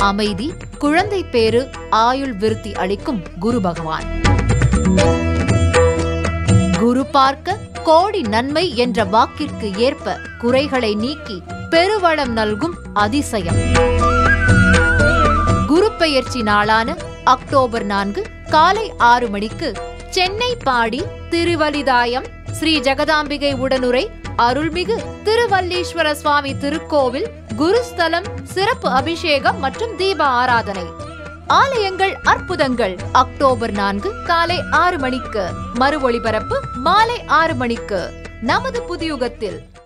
அமைதி, குழந்தை பேறு, ஆயுள் விருத்தி அளிக்கும் குரு பகவான். குரு பார்க்க கோடி நன்மை என்ற வாக்கிற்கு ஏற்ப குறைகளை நீக்கி பெருவளம் நல்கும் அதிசயம். குரு பெயர்ச்சி நாளான அக்டோபர் 4 காலை 6 மணிக்கு சென்னை பாடி திருவலிதாயம் ஸ்ரீ ஜெகதாம்பிகை உடனுரை அருள்மிகு திருவல்லீஸ்வர சுவாமி திருக்கோவில் குருஸ்தலம் சிறப்பு அபிஷேகம் மற்றும் தீப ஆராதனை. ஆலயங்கள் அற்புதங்கள் அக்டோபர் 4 காலை 6 மணிக்கு, மறு ஒளிபரப்பு மாலை 6 மணிக்கு. நமது புதியுகத்தில்.